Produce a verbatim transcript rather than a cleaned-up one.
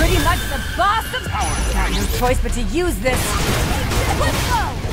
pretty much the boss of power. Got no choice but to use this. Let's go!